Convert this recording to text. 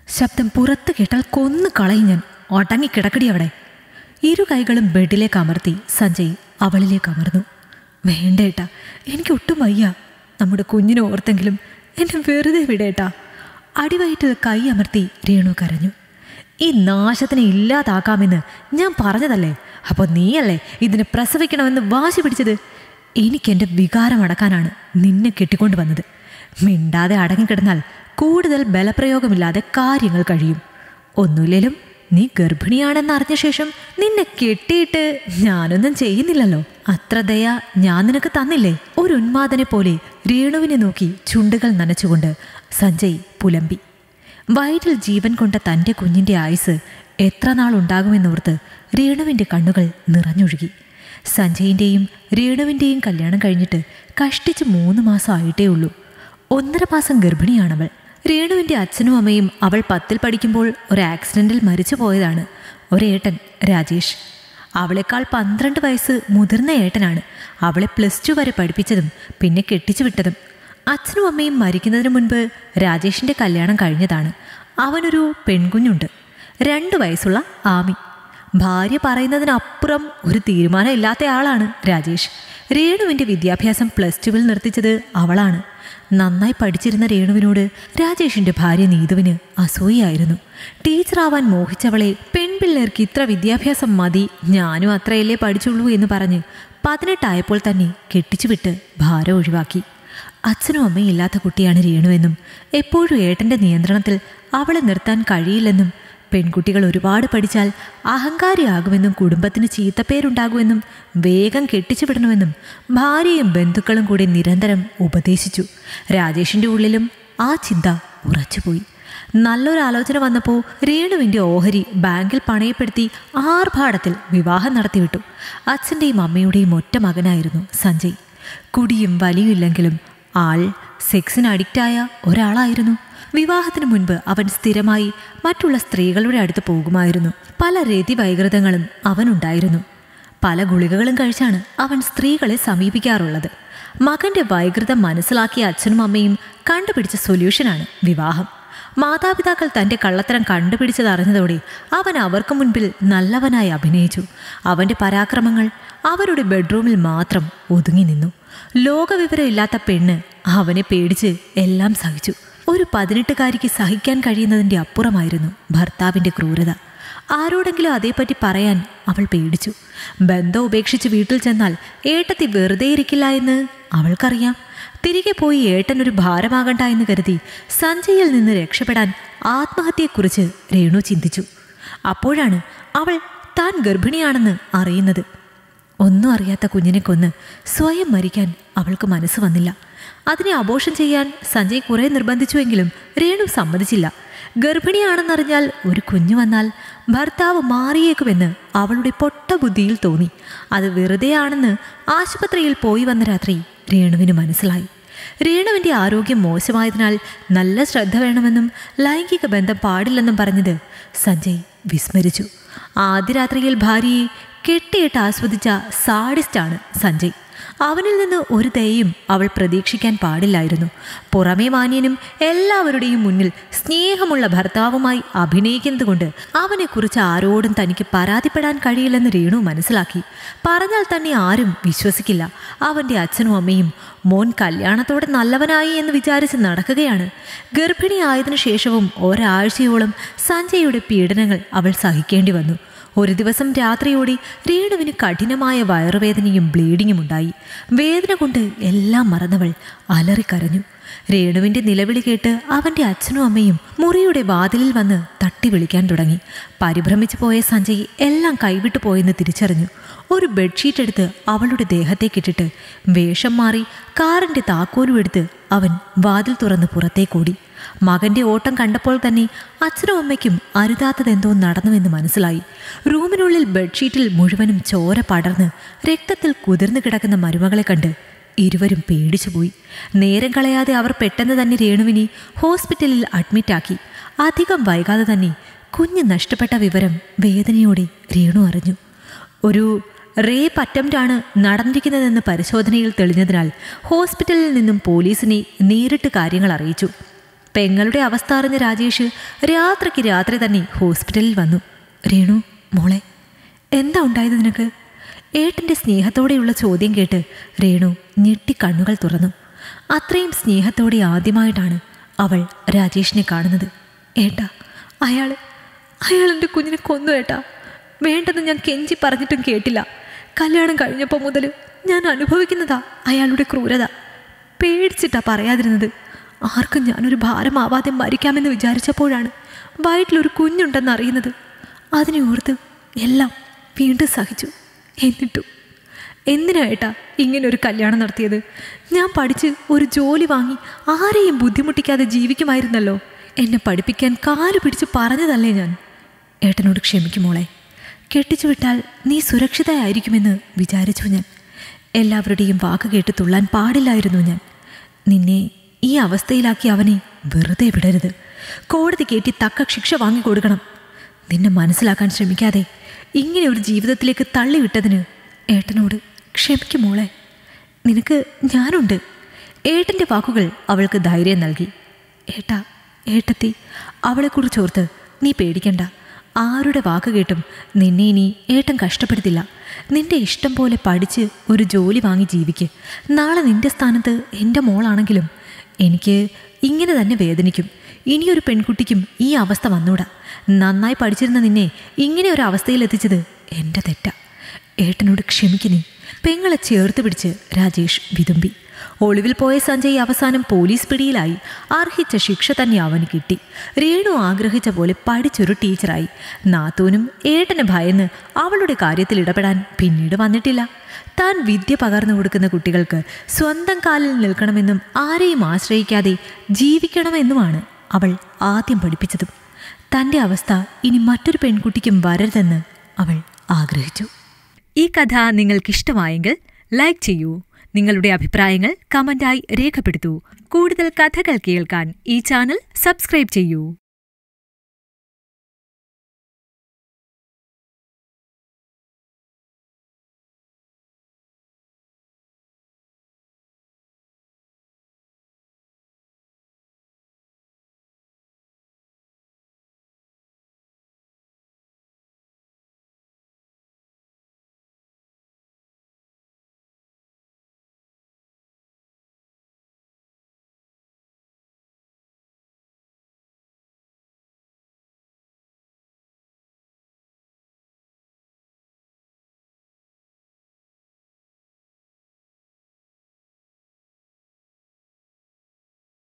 ശബ്ദം പുറത്ത് കേട്ടാൽ കൊന്നു കളയും ഞാൻ. ഒടങ്ങിക്കിടക്കടി അവിടെ. ഇരു കൈകളും ബെഡിലേക്ക് അമർത്തി സഞ്ജയ് അവളിലേക്ക് അമർന്നു. വേണ്ടേട്ടാ, എനിക്ക് ഒട്ടും വയ്യ. നമ്മുടെ കുഞ്ഞിനെ ഓർത്തെങ്കിലും എന്നെ വെറുതെ വിടേട്ടാ. അടിവയറ്റിൽ കൈ അമർത്തി രേണു കരഞ്ഞു. ഈ നാശത്തിനെ ഇല്ലാതാക്കാമെന്ന് ഞാൻ പറഞ്ഞതല്ലേ? അപ്പോൾ നീയല്ലേ ഇതിനെ പ്രസവിക്കണമെന്ന് വാശി പിടിച്ചത്? എനിക്കെൻ്റെ വികാരം അടക്കാനാണ് നിന്നെ കെട്ടിക്കൊണ്ട് വന്നത്. മിണ്ടാതെ അടങ്ങിക്കിടന്നാൽ കൂടുതൽ ബലപ്രയോഗമില്ലാതെ കാര്യങ്ങൾ കഴിയും. ഒന്നുമില്ലേലും നീ ഗർഭിണിയാണെന്നറിഞ്ഞ ശേഷം നിന്നെ കെട്ടിയിട്ട് ഞാനൊന്നും ചെയ്യുന്നില്ലല്ലോ. അത്ര ദയ ഞാൻ നിനക്ക് തന്നില്ലേ? ഒരു ഉന്മാദനെ പോലെ രേണുവിനെ നോക്കി ചുണ്ടുകൾ നനച്ചുകൊണ്ട് സഞ്ജയ് പുലമ്പി. വയറ്റിൽ ജീവൻ കൊണ്ട തൻ്റെ കുഞ്ഞിൻ്റെ ആയുസ് എത്ര നാളുണ്ടാകുമെന്നോർത്ത് രേണുവിൻ്റെ കണ്ണുകൾ നിറഞ്ഞൊഴുകി. സഞ്ജയിൻ്റെയും രേണുവിൻ്റെയും കല്യാണം കഴിഞ്ഞിട്ട് കഷ്ടിച്ച് 3 മാസം ആയിട്ടേ ഉള്ളൂ. 1.5 മാസം ഗർഭിണിയാണവൾ. രേണുവിൻ്റെ അച്ഛനും അമ്മയും അവൾ 10ൽ പഠിക്കുമ്പോൾ ഒരു ആക്സിഡൻറ്റിൽ മരിച്ചു പോയതാണ്. ഒരേട്ടൻ രാജേഷ്. അവളെക്കാൾ 12 വയസ്സ് മുതിർന്ന ഏട്ടനാണ്. അവളെ +2 വരെ പഠിപ്പിച്ചതും പിന്നെ കെട്ടിച്ചു വിട്ടതും. അച്ഛനും അമ്മയും മരിക്കുന്നതിന് മുൻപ് രാജേഷിൻ്റെ കല്യാണം കഴിഞ്ഞതാണ്. അവനൊരു പെൺകുഞ്ഞുണ്ട്, 2 വയസ്സുള്ള ആമി. ഭാര്യ പറയുന്നതിനപ്പുറം ഒരു തീരുമാനം ഇല്ലാത്ത ആളാണ് രാജേഷ്. രേണുവിൻ്റെ വിദ്യാഭ്യാസം +2 നിർത്തിച്ചത് അവളാണ്. നന്നായി പഠിച്ചിരുന്ന രേണുവിനോട് രാജേഷിൻ്റെ ഭാര്യ നീതുവിന് അസൂയായിരുന്നു. ടീച്ചറാവാൻ മോഹിച്ചവളെ പെൺപിള്ളേർക്ക് ഇത്ര വിദ്യാഭ്യാസം മതി, ഞാനും അത്രയല്ലേ പഠിച്ചുള്ളൂ എന്ന് പറഞ്ഞ് 18 ആയപ്പോൾ തന്നെ കെട്ടിച്ചുവിട്ട് ഭാരം ഒഴിവാക്കി. അച്ഛനും അമ്മയും ഇല്ലാത്ത കുട്ടിയാണ് രേണുവെന്നും എപ്പോഴും ഏട്ടൻ്റെ നിയന്ത്രണത്തിൽ അവളെ നിർത്താൻ കഴിയില്ലെന്നും പെൺകുട്ടികൾ ഒരുപാട് പഠിച്ചാൽ അഹങ്കാരിയാകുമെന്നും കുടുംബത്തിന് ചീത്തപ്പേരുണ്ടാകുമെന്നും വേഗം കെട്ടിച്ചുവിടണമെന്നും ഭാര്യയും ബന്ധുക്കളും കൂടി നിരന്തരം ഉപദേശിച്ചു. രാജേഷിൻ്റെ ഉള്ളിലും ആ ചിന്ത ഉറച്ചുപോയി. നല്ലൊരാലോചന വന്നപ്പോൾ രേണുവിൻ്റെ ഓഹരി ബാങ്കിൽ പണയപ്പെടുത്തി ആർഭാടത്തിൽ വിവാഹം നടത്തിവിട്ടു. അച്ഛൻ്റെയും അമ്മയുടെയും ഒറ്റ മകനായിരുന്നു സഞ്ജയ്. കുടിയും വലിയുമില്ലെങ്കിലും ആൾ സെക്സിന് അഡിക്റ്റായ ഒരാളായിരുന്നു. വിവാഹത്തിന് മുൻപ് അവൻ സ്ഥിരമായി മറ്റുള്ള സ്ത്രീകളുടെ അടുത്ത് പോകുമായിരുന്നു. പല രതിവൈകൃതങ്ങളും അവനുണ്ടായിരുന്നു. പല ഗുളികകളും കഴിച്ചാണ് അവൻ സ്ത്രീകളെ സമീപിക്കാറുള്ളത്. മകൻ്റെ വൈകൃതം മനസ്സിലാക്കിയ അച്ഛനും അമ്മയും കണ്ടുപിടിച്ച സൊല്യൂഷനാണ് വിവാഹം. മാതാപിതാക്കൾ തൻ്റെ കള്ളത്തരം കണ്ടുപിടിച്ചതറിഞ്ഞതോടെ അവൻ അവർക്ക് മുൻപിൽ നല്ലവനായി അഭിനയിച്ചു. അവൻ്റെ പരാക്രമങ്ങൾ അവരുടെ ബെഡ്റൂമിൽ മാത്രം ഒതുങ്ങി നിന്നു. ലോകവിവരമില്ലാത്ത പെണ്ണ് അവനെ പേടിച്ച് എല്ലാം സഹിച്ചു. ഒരു 18കാരിക്ക് സഹിക്കാൻ കഴിയുന്നതിൻ്റെ അപ്പുറമായിരുന്നു ഭർത്താവിൻ്റെ ക്രൂരത. ആരോടെങ്കിലും അതേപ്പറ്റി പറയാൻ അവൾ പേടിച്ചു. ബന്ധം ഉപേക്ഷിച്ച് വീട്ടിൽ ചെന്നാൽ ഏട്ടത്തി വെറുതെ ഇരിക്കില്ല എന്ന് അവൾക്കറിയാം. തിരികെ പോയി ഏട്ടനൊരു ഭാരമാകണ്ട എന്ന് കരുതി സഞ്ജയിൽ നിന്ന് രക്ഷപ്പെടാൻ ആത്മഹത്യയെക്കുറിച്ച് രേണു ചിന്തിച്ചു. അപ്പോഴാണ് അവൾ താൻ ഗർഭിണിയാണെന്ന് അറിയുന്നത്. ഒന്നും അറിയാത്ത കുഞ്ഞിനെ കൊന്ന് സ്വയം മരിക്കാൻ അവൾക്ക് മനസ്സ് വന്നില്ല. അതിനെ അബോർഷൻ ചെയ്യാൻ സഞ്ജയ് കുറേ നിർബന്ധിച്ചുവെങ്കിലും രേണു സമ്മതിച്ചില്ല. ഗർഭിണിയാണെന്നറിഞ്ഞാൽ ഒരു കുഞ്ഞു വന്നാൽ ഭർത്താവ് മാറിയേക്കുമെന്ന് അവളുടെ പൊട്ട ബുദ്ധിയിൽ തോന്നി. അത് വെറുതെയാണെന്ന് ആശുപത്രിയിൽ പോയി വന്ന രാത്രി രേണുവിന് മനസ്സിലായി. രേണുവിൻ്റെ ആരോഗ്യം മോശമായതിനാൽ നല്ല ശ്രദ്ധ വേണമെന്നും ലൈംഗിക ബന്ധം പാടില്ലെന്നും പറഞ്ഞത് സഞ്ജയ് വിസ്മരിച്ചു. ആദ്യ രാത്രിയിൽ ഭാര്യയെ കെട്ടിയിട്ട് ആസ്വദിച്ച സാഡിസ്റ്റാണ് സഞ്ജയ്. അവനിൽ നിന്ന് ഒരു ദയയും അവൾ പ്രതീക്ഷിക്കാൻ പാടില്ലായിരുന്നു. പുറമേ മാന്യനും എല്ലാവരുടെയും മുന്നിൽ സ്നേഹമുള്ള ഭർത്താവുമായി അഭിനയിക്കുന്നത് കൊണ്ട് അവനെക്കുറിച്ച് ആരോടും തനിക്ക് പരാതിപ്പെടാൻ കഴിയില്ലെന്ന് രേണു മനസ്സിലാക്കി. പറഞ്ഞാൽ തന്നെ ആരും വിശ്വസിക്കില്ല. അവൻ്റെ അച്ഛനും അമ്മയും മോൻ കല്യാണത്തോടെ നല്ലവനായി എന്ന് വിചാരിച്ച് നടക്കുകയാണ്. ഗർഭിണിയായതിനു ശേഷവും ഒരാഴ്ചയോളം സഞ്ജയുടെ പീഡനങ്ങൾ അവൾ സഹിക്കേണ്ടി വന്നു. ഒരു ദിവസം രാത്രിയോടെ രേണുവിന് കഠിനമായ വയറുവേദനയും ബ്ലീഡിങ്ങും ഉണ്ടായി. വേദന കൊണ്ട് എല്ലാം മറന്നവൾ അലറിക്കരഞ്ഞു. രേണുവിൻ്റെ നിലവിളി കേട്ട് അവൻ്റെ അച്ഛനും അമ്മയും മുറിയുടെ വാതിലിൽ വന്ന് തട്ടി വിളിക്കാൻ തുടങ്ങി. പരിഭ്രമിച്ചു പോയ സഞ്ജയ് എല്ലാം കൈവിട്ടു പോയെന്ന് തിരിച്ചറിഞ്ഞു. ഒരു ബെഡ്ഷീറ്റ് എടുത്ത് അവളുടെ ദേഹത്തേക്കിട്ടിട്ട് വേഷം മാറി കാറിൻ്റെ താക്കോലും എടുത്ത് അവൻ വാതിൽ തുറന്ന് പുറത്തേക്കോടി. മകൻ്റെ ഓട്ടം കണ്ടപ്പോൾ തന്നെ അച്ഛനും അമ്മയ്ക്കും അരുതാത്തതെന്തോ നടന്നുവെന്ന് മനസ്സിലായി. റൂമിനുള്ളിൽ ബെഡ്ഷീറ്റിൽ മുഴുവനും ചോര പടർന്ന് രക്തത്തിൽ കുതിർന്നു കിടക്കുന്ന മരുമകളെ കണ്ട് ഇരുവരും പേടിച്ചുപോയി. നേരം കളയാതെ അവർ പെട്ടെന്ന് തന്നെ രേണുവിനെ ഹോസ്പിറ്റലിൽ അഡ്മിറ്റാക്കി. അധികം വൈകാതെ തന്നെ കുഞ്ഞ് നഷ്ടപ്പെട്ട വിവരം വേദനയോടെ രേണു അറിഞ്ഞു. ഒരു റേപ്പ് അറ്റംപ്റ്റാണ് നടന്നിരിക്കുന്നതെന്ന് പരിശോധനയിൽ തെളിഞ്ഞതിനാൽ ഹോസ്പിറ്റലിൽ നിന്നും പോലീസിനെ നേരിട്ട് കാര്യങ്ങൾ അറിയിച്ചു. പെങ്ങളുടെ അവസ്ഥ അറിഞ്ഞ രാജേഷ് രാത്രിക്ക് രാത്രി തന്നെ ഹോസ്പിറ്റലിൽ വന്നു. രേണു മോളെ, എന്താ ഉണ്ടായത് നിനക്ക്? ഏട്ടൻ്റെ സ്നേഹത്തോടെയുള്ള ചോദ്യം കേട്ട് രേണു ഞെട്ടി കണ്ണുകൾ തുറന്നു. അത്രയും സ്നേഹത്തോടെ ആദ്യമായിട്ടാണ് അവൾ രാജേഷിനെ കാണുന്നത്. ഏട്ടാ, അയാൾ എൻ്റെ കുഞ്ഞിനെ കൊന്നു ഏട്ടാ. വേണ്ടെന്ന് ഞാൻ കെഞ്ചി പറഞ്ഞിട്ടും കേട്ടില്ല. കല്യാണം കഴിഞ്ഞപ്പോൾ മുതൽ ഞാൻ അനുഭവിക്കുന്നതാ അയാളുടെ ക്രൂരത. പേടിച്ചിട്ടാ പറയാതിരുന്നത്. ആർക്കും ഞാനൊരു ഭാരമാവാതെ മരിക്കാമെന്ന് വിചാരിച്ചപ്പോഴാണ് വയറ്റിലൊരു കുഞ്ഞുണ്ടെന്ന് അറിയുന്നത്. അതിനെ ഓർത്ത് എല്ലാം വീണ്ടും സഹിച്ചു. എന്നിട്ടും എന്തിനായിട്ടാ ഇങ്ങനെ ഒരു കല്യാണം നടത്തിയത്? ഞാൻ പഠിച്ച് ഒരു ജോലി വാങ്ങി ആരെയും ബുദ്ധിമുട്ടിക്കാതെ ജീവിക്കുമായിരുന്നല്ലോ. എന്നെ പഠിപ്പിക്കാൻ കാല് പിടിച്ച് പറഞ്ഞതല്ലേ ഞാൻ. ഏട്ടനോട് ക്ഷമിക്കുമോളെ. കെട്ടിച്ചു വിട്ടാൽ നീ സുരക്ഷിതയായിരിക്കുമെന്ന് വിചാരിച്ചു ഞാൻ. എല്ലാവരുടെയും വാക്ക് കേട്ട് തുള്ളാൻ പാടില്ലായിരുന്നു ഞാൻ. നിന്നെ ഈ അവസ്ഥയിലാക്കി അവനെ വെറുതെ വിടരുത്. കോടതി കയറ്റി തക്ക ശിക്ഷ വാങ്ങിക്കൊടുക്കണം. നിന്നെ മനസ്സിലാക്കാൻ ശ്രമിക്കാതെ ഇങ്ങനെ ഒരു ജീവിതത്തിലേക്ക് തള്ളിവിട്ടതിന് ഏട്ടനോട് ക്ഷമിക്കുമോളെ. നിനക്ക് ഞാനുണ്ട്. ഏട്ടൻ്റെ വാക്കുകൾ അവൾക്ക് ധൈര്യം നൽകി. ഏട്ടാ, ഏട്ടത്തി, അവളെക്കുറിച്ചോർത്ത് നീ പേടിക്കണ്ട. ആരുടെ വാക്ക് കേട്ടും നിന്നെ ഇനി ഏട്ടൻ കഷ്ടപ്പെടുത്തില്ല. നിന്റെ ഇഷ്ടം പോലെ പഠിച്ച് ഒരു ജോലി വാങ്ങി ജീവിക്ക്. നാളെ നിന്റെ സ്ഥാനത്ത് എൻ്റെ മോളാണെങ്കിലും എനിക്ക് ഇങ്ങനെ തന്നെ വേദനിക്കും. ഇനിയൊരു പെൺകുട്ടിക്കും ഈ അവസ്ഥ വന്നൂടാ. നന്നായി പഠിച്ചിരുന്ന നിന്നെ ഇങ്ങനെ ഒരു അവസ്ഥയിലെത്തിച്ചത് എൻ്റെ തെറ്റാ. ഏട്ടനോട് ക്ഷമിക്കുന്നേ. പെങ്ങളെ ചേർത്ത് പിടിച്ച് രാജേഷ് വിതുമ്പി. ഒളിവിൽ പോയ സഞ്ജയ് അവസാനം പോലീസ് പിടിയിലായി. അർഹിച്ച ശിക്ഷ തന്നെ അവന് കിട്ടി. രേണു ആഗ്രഹിച്ച പോലെ പഠിച്ചൊരു ടീച്ചറായി. നാത്തൂനും ഏട്ടന് ഭയന്ന് അവളുടെ കാര്യത്തിൽ ഇടപെടാൻ പിന്നീട് വന്നിട്ടില്ല. താൻ വിദ്യ പകർന്നു കൊടുക്കുന്ന കുട്ടികൾക്ക് സ്വന്തം കാലിൽ നിൽക്കണമെന്നും ആരെയും ആശ്രയിക്കാതെ ജീവിക്കണമെന്നുമാണ് അവൾ ആദ്യം പഠിപ്പിച്ചതും. തൻ്റെ അവസ്ഥ ഇനി മറ്റൊരു പെൺകുട്ടിക്കും വരരുതെന്ന് അവൾ ആഗ്രഹിച്ചു. ഈ കഥ നിങ്ങൾക്കിഷ്ടമായെങ്കിൽ ലൈക്ക് ചെയ്യൂ. നിങ്ങളുടെ അഭിപ്രായങ്ങൾ കമന്റായി രേഖപ്പെടുത്തൂ. കൂടുതൽ കഥകൾ കേൾക്കാൻ ഈ ചാനൽ സബ്സ്ക്രൈബ് ചെയ്യൂ.